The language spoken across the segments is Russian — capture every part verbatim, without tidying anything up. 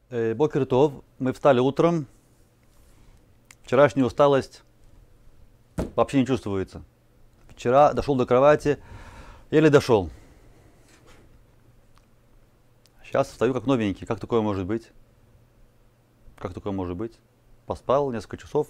Бокер тов, мы встали утром, вчерашняя усталость вообще не чувствуется. Вчера дошел до кровати, еле дошел. Сейчас встаю как новенький. Как такое может быть? Как такое может быть? Поспал несколько часов.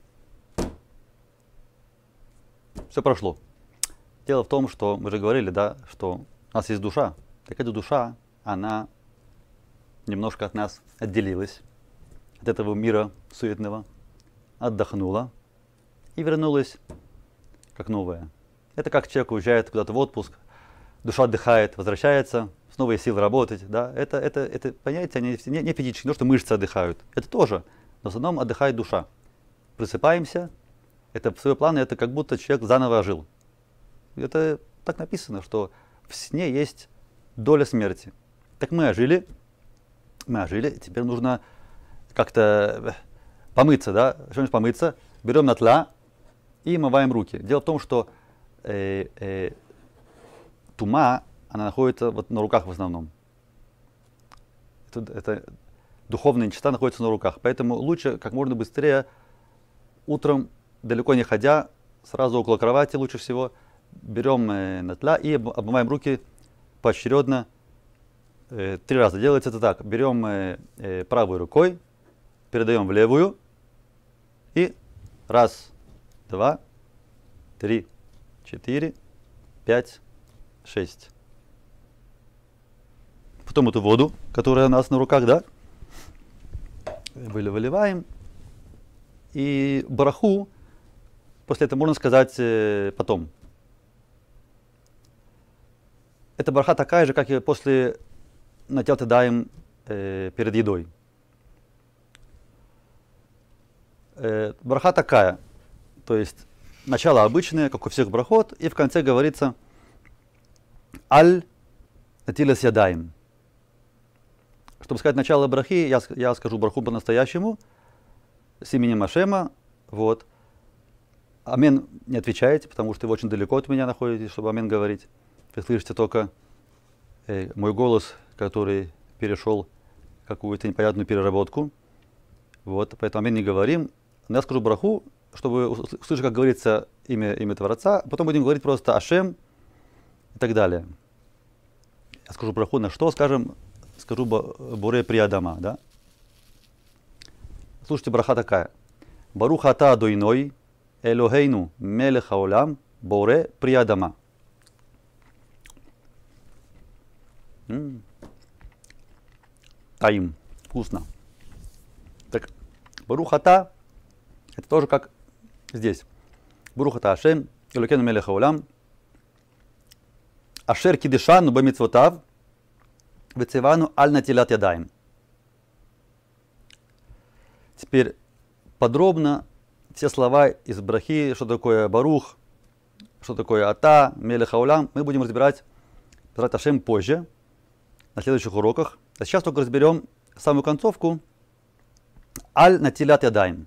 Все прошло. Дело в том, что мы же говорили, да, что у нас есть душа. Так эта душа, она немножко от нас отделилась, от этого мира суетного, отдохнула и вернулась как новая. Это как человек уезжает куда-то в отпуск, душа отдыхает, возвращается, с новой силой работать. Да? Это, это, это понятие не, не, не физически, не то, что мышцы отдыхают. Это тоже, но в основном отдыхает душа. Просыпаемся, это в свои планы, это как будто человек заново ожил. Это так написано, что в сне есть доля смерти. Так мы ожили, мы ожили, теперь нужно как-то помыться, да, что-нибудь помыться, берем натла и омываем руки. Дело в том, что э, э, тума, она находится вот на руках в основном. Это, это духовная нечистота находится на руках, поэтому лучше как можно быстрее утром, далеко не ходя, сразу около кровати лучше всего, берем э, натла и обмываем руки поочередно. Э, три раза делается это так. Берем э, э, правой рукой, передаем в левую и раз, два, три, четыре, пять, шесть. Потом эту воду, которая у нас на руках, да, выливаем. И бараху после этого можно сказать э, потом. Эта браха такая же, как и после натилат ядаим э, перед едой. Э, браха такая, то есть начало обычное, как у всех брахот, и в конце говорится аль натилас ядаим. Чтобы сказать начало брахи, я, я скажу браху по-настоящему, с именем Ашема, вот. Амен не отвечаете, потому что вы очень далеко от меня находитесь, чтобы амен говорить. Вы слышите только э, мой голос, который перешел какую-то непонятную переработку. Вот, поэтому амен не говорим. Но я скажу браху, чтобы услышать, как говорится имя, имя Творца, а потом будем говорить просто Ашем и так далее. Я скажу браху на что? Скажем, скажу Боре Приадама, да? Слушайте, браха такая. Барух ата адойной, Элохейну мелех хаолам, Боре Приадама. Таим. Вкусно. Так, Барух ата, это тоже как здесь. Барух ата Ашем, Элохейну мелех хаолам, Ашер кидешану бамитцвотав, вецевану аль натилат ядаим. Теперь подробно все слова из брахи, что такое барух, что такое ата, мелех хаолам, мы будем разбирать Б'эзрат Ашем позже, на следующих уроках. А сейчас только разберем самую концовку. Аль натилат ядаим.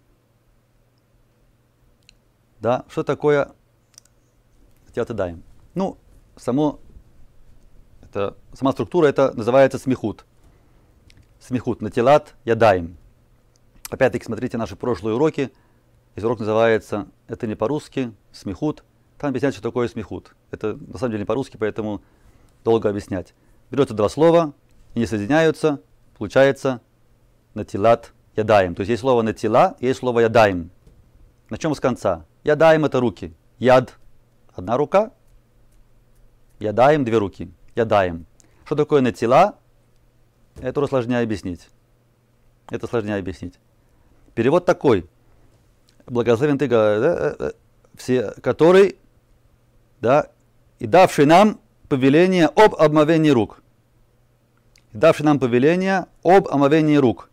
Да, что такое натилат ядаим? Ну, само, это, сама структура, это называется смихут. Смихут, натилат ядаим. Опять-таки, смотрите наши прошлые уроки. Из урок называется «Это не по-русски», «Смихут». Там объясняется, что такое смихут. Это на самом деле не по-русски, поэтому долго объяснять. Берется два слова, они соединяются, получается «натилат ядаим». То есть есть слово «натила», есть слово «ядаим». Начнем с конца. «Ядаим» — это руки. «Яд» — одна рука. «Ядаим» — две руки. «Ядаим». Что такое «натила»? Это уже сложнее объяснить. Это сложнее объяснить. Перевод такой. Благословен ты, да, все, который, да, и давший нам повеление об омовении рук. И давший нам повеление об омовении рук.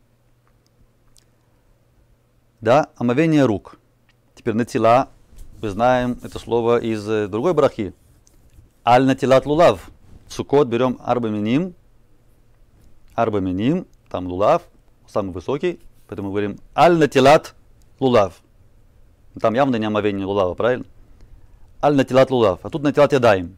Да, омовение рук. Теперь натила, мы знаем это слово из другой брахи. Аль натилат лулав. В Суккот берем арбаминим. Арбаминим, там лулав, самый высокий. Поэтому мы говорим аль натилат лулав. Там явно не омовение лулава, правильно? Аль натилат лулав. А тут натилат ядаим.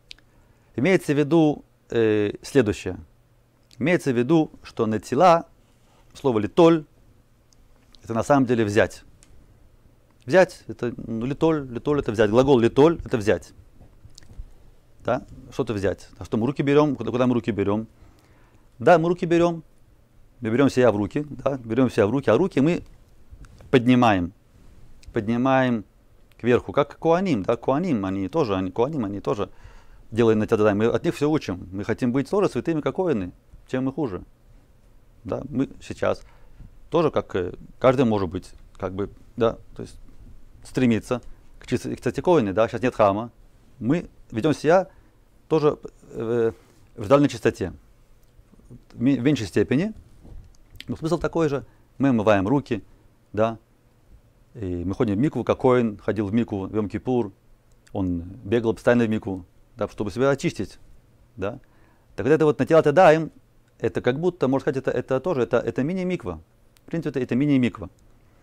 Имеется в виду э, следующее. Имеется в виду, что натила слово литоль — это на самом деле взять. Взять — это ну, литоль, литоль — это взять. Глагол литоль — это взять. Да? Что-то взять. А что мы руки берем? Куда, куда мы руки берем? Да, мы руки берем. Мы берем себя в руки. Да? Берем себя в руки, а руки мы поднимаем. Поднимаем кверху, как коаним. Да? Коаним, они тоже, они, коаним, они тоже делают на тебя. Мы от них все учим. Мы хотим быть тоже святыми, как коины. Чем мы хуже? Да? Мы сейчас тоже, как каждый может быть, как бы, да, то есть стремиться к чистоте коины. Да? Сейчас нет храма. Мы ведем себя тоже э, в идеальной чистоте. В меньшей степени. Но смысл такой же. Мы омываем руки, да, и мы ходим в микву, как Коэн ходил в микву в Йом-Кипур. Он бегал постоянно в микву, да, чтобы себя очистить. Да. Так вот это вот натилат ядаим, это как будто, можно сказать, это, это тоже, это, это мини-миква. В принципе, это, это мини-миква.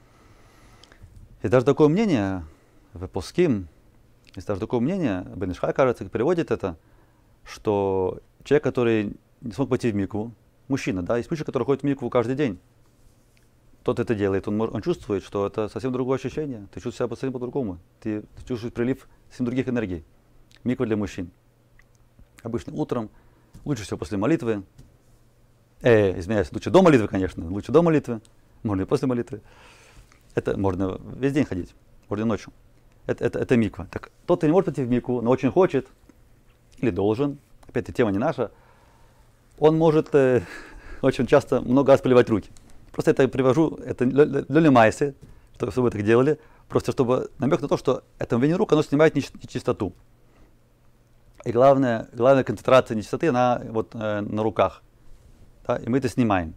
И даже такое мнение в Поским, есть даже такое мнение, Бен Иш Хай, кажется, переводит это, что человек, который не смог пойти в микву, мужчина, да, есть мужчина, который ходит в микву каждый день. Тот это делает, он, он чувствует, что это совсем другое ощущение. Ты чувствуешь себя совсем по-другому. Ты, ты чувствуешь прилив совсем других энергий. Миква для мужчин. Обычно утром, лучше всего после молитвы. Э, извиняюсь, лучше до молитвы, конечно. Лучше до молитвы, можно и после молитвы. Это можно весь день ходить, можно и ночью. Это, это, это миква. Так тот, кто не может пойти в микву, но очень хочет, или должен, опять-таки тема не наша, он может э, очень часто много раз поливать руки. Просто это я привожу, это для майсы, чтобы вы так делали, просто чтобы намек на то, что это омовение рук, оно снимает нечистоту. И главная, главная концентрация нечистоты, она вот э, на руках. Да, и мы это снимаем.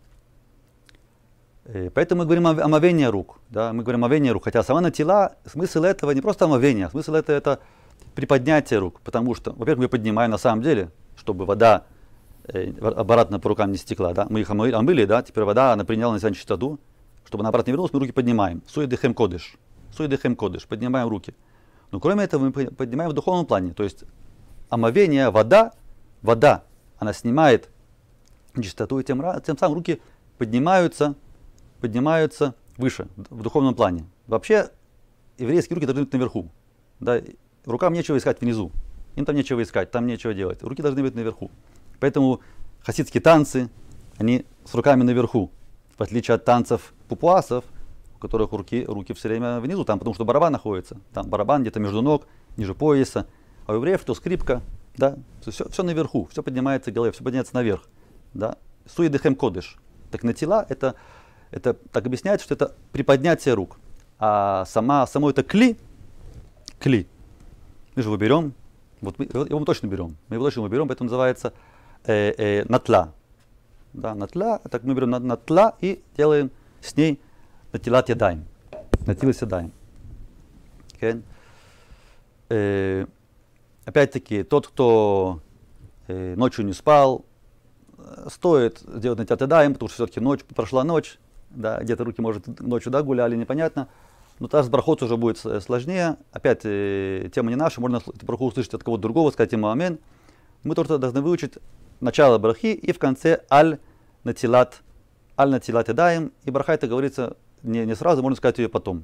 И поэтому мы говорим о омовении рук. Да, мы говорим о омовении рук, хотя сама натила, смысл этого не просто омовение, а смысл этого это приподнятие рук, потому что, во-первых, мы поднимаем на самом деле, чтобы вода обратно по рукам не стекла, да? Мы их омыли, омыли, да? Теперь вода, она приняла на себя чистоту, чтобы она обратно не вернулась, мы руки поднимаем. Суидехем кодыш. Суидехем кодыш. Поднимаем руки. Но кроме этого мы поднимаем в духовном плане. То есть омовение, вода, вода, она снимает чистоту, и тем, тем самым руки поднимаются, поднимаются выше, в духовном плане. Вообще, еврейские руки должны быть наверху. Да? Рукам нечего искать внизу. Им там нечего искать, там нечего делать. Руки должны быть наверху. Поэтому хасидские танцы, они с руками наверху, в отличие от танцев пупуасов, у которых руки, руки все время внизу, там, потому что барабан находится. Там барабан где-то между ног, ниже пояса. А у евреев то скрипка, да, все, все наверху, все поднимается к голове, все поднимается наверх. Да. Суидехем кодыш. Так натила, это, это так объясняется, что это приподнятие рук. А сама, само это кли, кли, мы же его берем, вот мы, его мы точно берем, мы его точно берем, поэтому называется Э, э, натла. Да, натла, так мы берем натла и делаем с ней натилат ядаим. Натилат ядаим. Okay. Э, опять-таки, тот, кто э, ночью не спал, стоит делать натилат ядаим, потому что все-таки ночь, прошла ночь, да, где-то руки, может, ночью да, гуляли, непонятно. Но тогда с брахот уже будет сложнее. Опять, э, тема не наша, можно эту браху услышать от кого-то другого, сказать ему амин. Мы тоже должны выучить начало брахи и в конце аль натилат, аль натилат ядаим. И браха это говорится не, не сразу, можно сказать ее потом.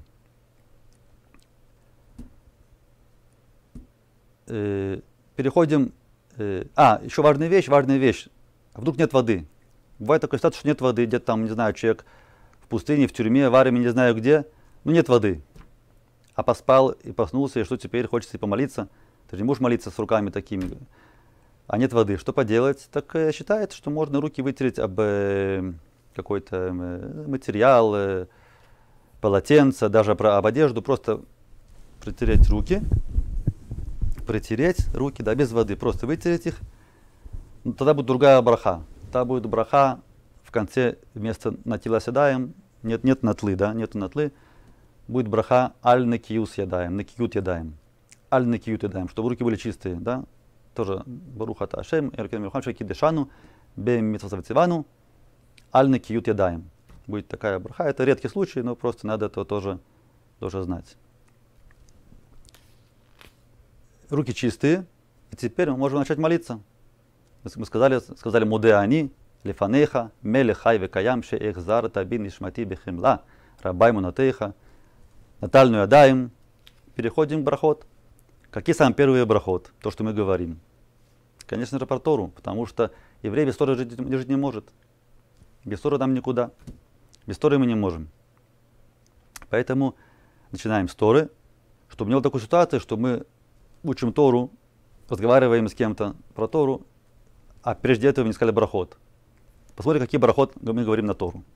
Э, переходим. Э, а, еще важная вещь, важная вещь. Вдруг нет воды. Бывает такая ситуация, что нет воды, где-то там, не знаю, человек в пустыне, в тюрьме, в армии, не знаю где, но нет воды. А поспал и проснулся, и что теперь, хочется и помолиться. Ты же не можешь молиться с руками такими. А нет воды, что поделать? Так э, считается, что можно руки вытереть об э, какой-то э, материал, э, полотенце, даже про, об одежду, просто протереть руки, протереть руки, да, без воды, просто вытереть их. Ну, тогда будет другая браха. Тогда будет браха в конце вместо натила ядаем, нет, нет натлы, да, нету натлы, будет браха аль накиют ядаем, накиют ядаем, аль накиют ядаем, чтобы руки были чистые, да. Тоже Барух ата Ашем, Эркен Милхам Шакидешану, Бем Митсавцивану, Альна Киют Ядаем. Будет такая браха. Это редкий случай, но просто надо это тоже, тоже знать. Руки чистые, и теперь мы можем начать молиться. Мы сказали, сказали Муде Ани, Лифанеха, мелех хай векаям ше эхзар табин ишмати бехемла, рабай мунатеха, натальную адаем. Переходим к брахот. Какие самые первые брахот? То, что мы говорим. Конечно же, про Тору, потому что еврей без Торы жить, жить не может. Без Торы нам никуда. Без Торы мы не можем. Поэтому начинаем с Торы, чтобы не было такой ситуации, что мы учим Тору, разговариваем с кем-то про Тору, а прежде этого не сказали брахот. Посмотрим, какие брахот мы говорим на Тору.